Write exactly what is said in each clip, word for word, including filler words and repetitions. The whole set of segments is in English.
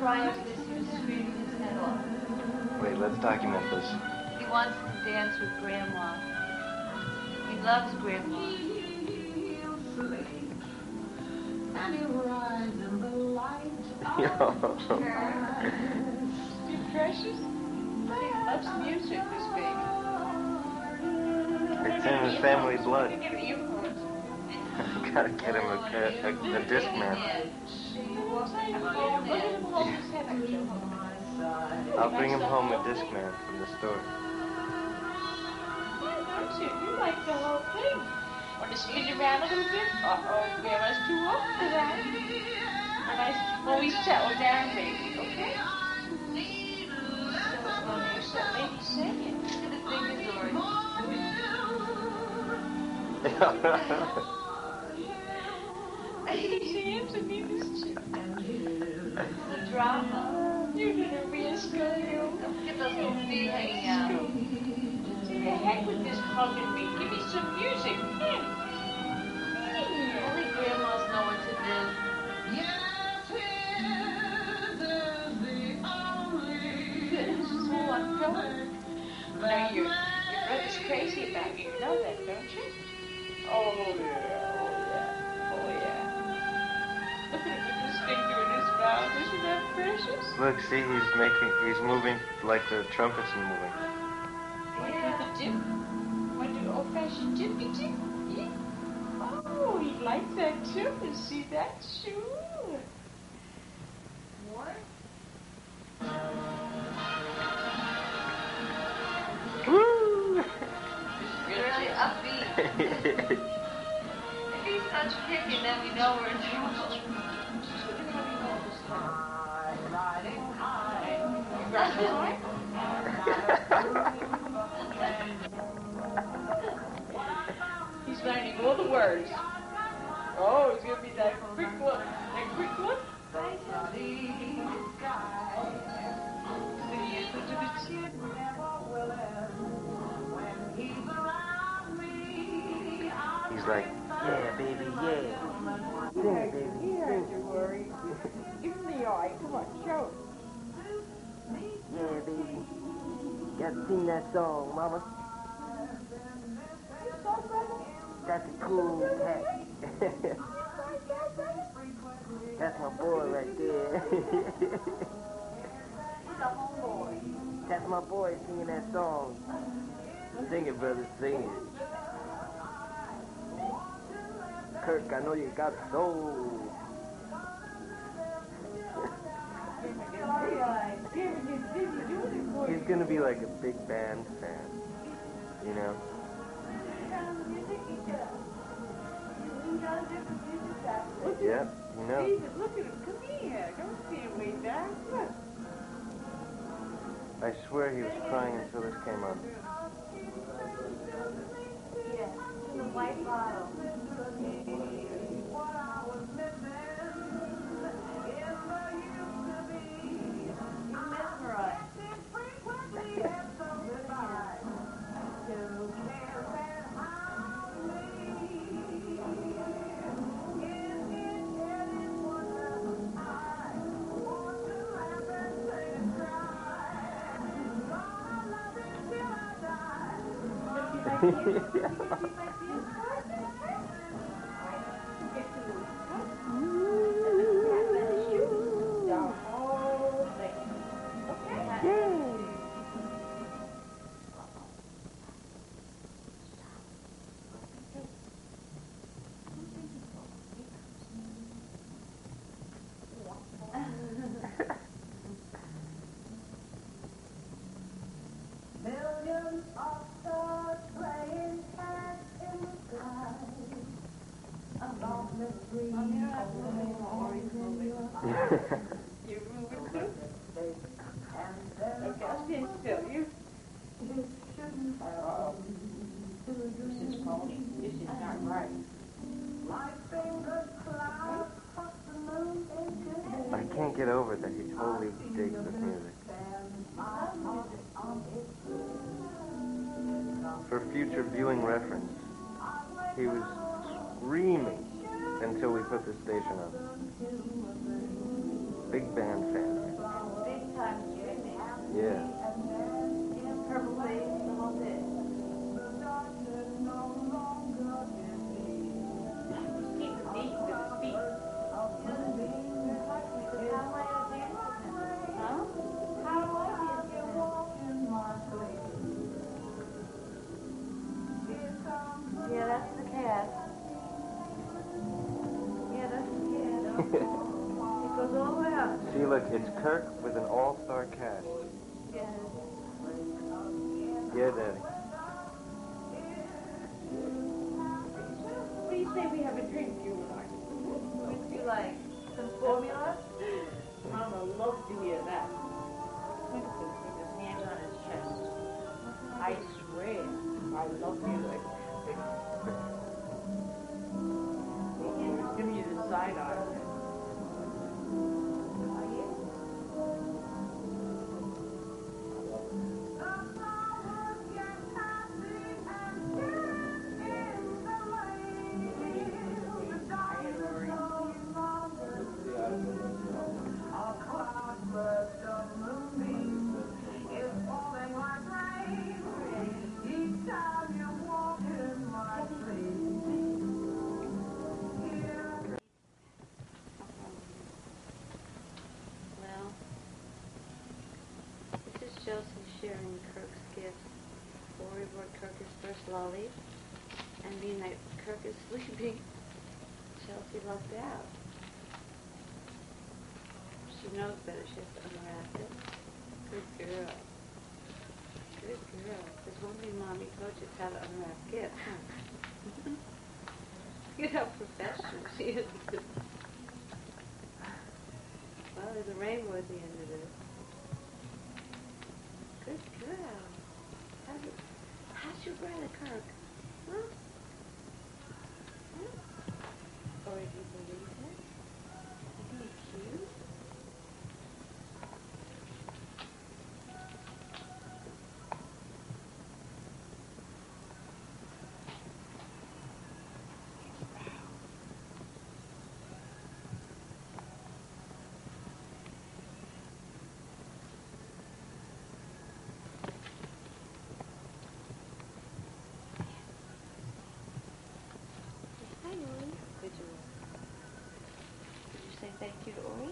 crying because he was screaming his head off. Wait, let's document this. He wants to dance with Grandma. He loves Grandma. And he rides in the light. You precious? He loves music, this baby. It's in his family blood. Get an earphone. Gotta get him a, a, a, a disc man. I'll bring him home a disc man from the store. Don't you? You like the whole thing. Want to spin around a little bit? Uh-oh, Grandma's too old for that. When I, when we settle down, baby, okay? So, maybe sing it. The fingers are Easy to me, this chick. the drama. You're gonna be a schoolgirl. Don't get those little feet hanging out. To the heck with this hugging me. Give me some music. Yeah. Only grandmas know what to do. Good. This is all I'm going. Now, your, your brother's crazy about you. You know that, don't you? Oh, yeah. Oh, yeah. Oh, yeah. Look at him with his finger in his mouth. Isn't that precious? Look, see, he's making, he's moving like the trumpets are moving. Want to do the dip? Want to do old-fashioned dippy dip? Yeah. Oh, he likes that too. You see that? Sure. What? Woo! Really upbeat. If he's such picky, then we know we're in trouble. He's learning all the words. Oh, it's gonna be that quick look. That quick look. He's like, yeah, baby, yeah. Sing, baby, He heard your worry. Give him the eye. Come on, show it. yeah, baby. Gotta sing that song, mama. That's a cool cat. That's my boy right there. That's my boy singing that song. Sing it, brother, sing it. Kirk, I know you got soul. He's gonna be like a big band fan, you know? Yep, you know. David, look at him. Come here. Don't see him way back. Look. I swear he was crying until this came on. Yeah, the white bottle. Mesmerized. Millions of stars playing tag in the sky. A long dream of You moving too? Okay, I'll stand still. You. Uh-oh. This is phony. This is not right. I can't get over that he totally digs this music. For future viewing reference, he was screaming until we put the station on. big band fan. Big time Jimmy. Yeah. Purple face, the whole bit. Keep the beat with his feet. How am I going to dance with him? Huh? How do I dance with him? Yeah, that's the cat. Yeah, that's the cat. It goes all the way up. See, look, it's Kirk with an all-star cast. Yeah. Yeah, Daddy. What do you say we have a drink, you and I? Would you like some formula? Mama loves to hear that. Winston put his hand on his chest. I swear, I love music. He's giving you the side eye. Well, this is Chelsea sharing Kirk's gifts. Lori brought Kirk his first lolly, and being that Kirk is sleeping, Chelsea lucked out. She knows better. She has to unwrap it. Good girl. Good girl. There's one thing Mommy coaches how to unwrap gifts, huh? Look at how professional she is. Well, there's a rainbow at the end of this. Good girl. How's, it, how's your brother, Kirk? Huh? Huh? Or do you believe it? Isn't he cute? Hi, Ori. Did you, did you say thank you to Ori?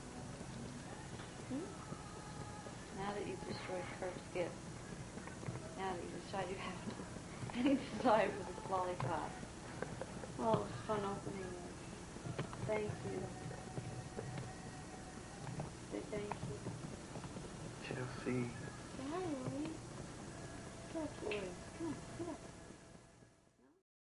Hmm? Now that you've destroyed Kirk's gift, now that you decide you have any desire for this lollipop. Oh, it was fun opening it. Thank you. Say thank you. Chelsea. Say hi, Ori. Get up, Ori. Come on, get up.